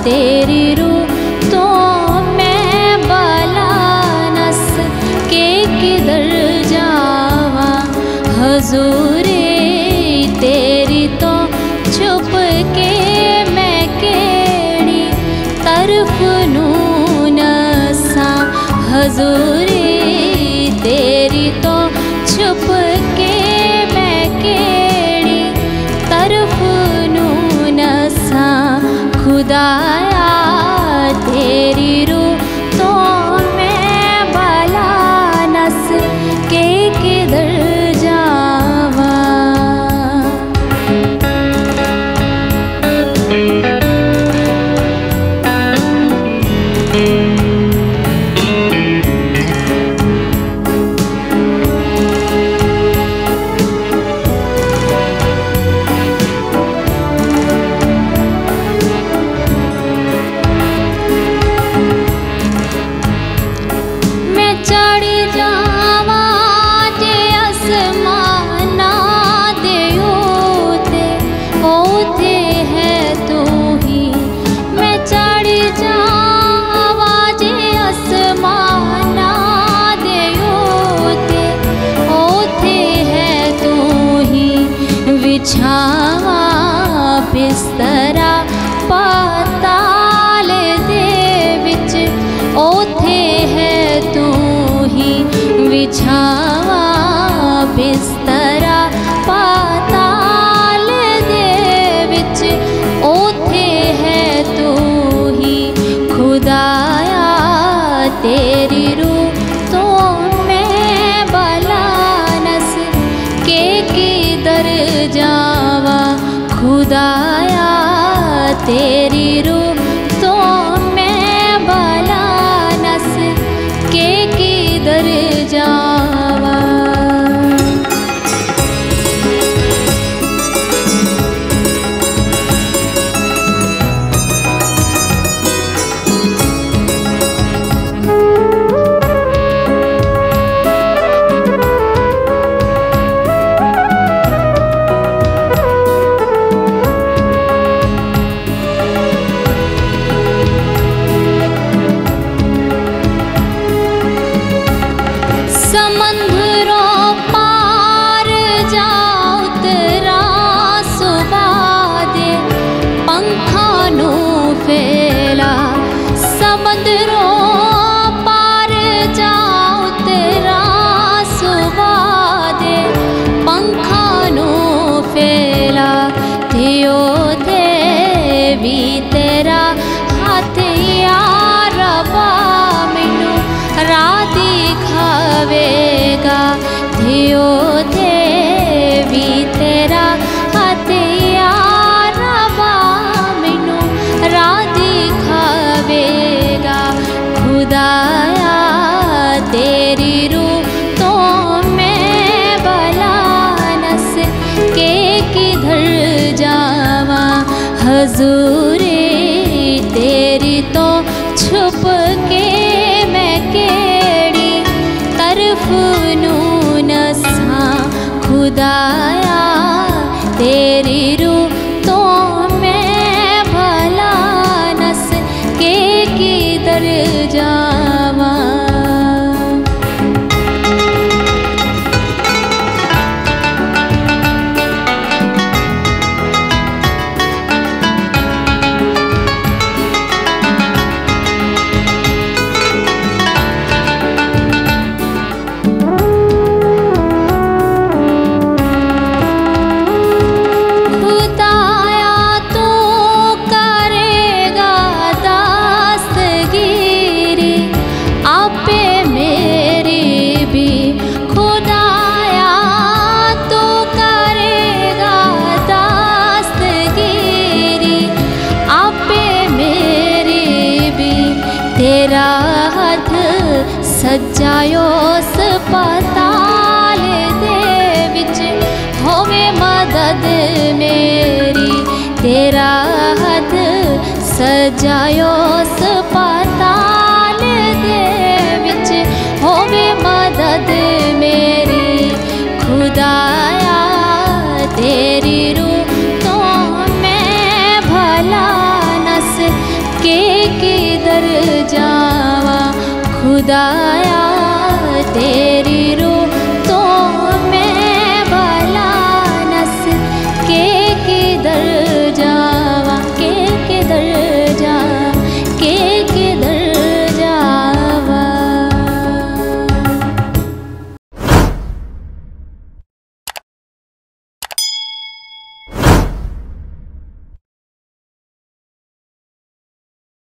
तेरी रूह तो मैं भला नस के किधर जावा। हजूरी तेरी तो छुप के मैं केड़ी तरफ नू नसा। हजूरी तेरी तो छुप के मैं केड़ी तरफ नू नसा। खुदाया तेरी रूह तो मैं भला नस के किधर जावा। चढ़ी जावा जे आसमाना दे ओते है तू ही। मैं चढ़ी जावा जे आसमाना दे ओते है तू ही। बिछावा बिस्तरा पाताल दे विच ओथे है तू ही। बिछावा बिस्तरा पाताल दे विच ओथे है तू ही। खुदाया तेरी रूह तो मैं भला नस के किधर जावा। खुदाया तेरी रूह तो मैं भला नस के किधर जावा। समंदरों पार जाओ तेरा सुबह दे पंखानू फैला। समंदरों पार जाओ तेरा सुबह दे पंखानू फैला। थियो देवी तेरा हाथ यार मैनू राह दिखावेगा। थियो देवी तेरा हाथ यार मैनू राह दिखावेगा। खुदाया तेरी रूह तो मैं भला नस के किधर जावा। हजूरी तेरी तो छुप के मैं केड़ी तरफ नू नसा। खुदाया तेरी रूह तो मैं भला नस के किधर जावा। तेरा हाथ सजायो अस्पताल दे विच होवे मदद मेरी। तेरा हाथ सजायो अस्पताल दे विच होवे मदद मेरी। खुदाया तेरी रूह तो मैं भला नस खुदाया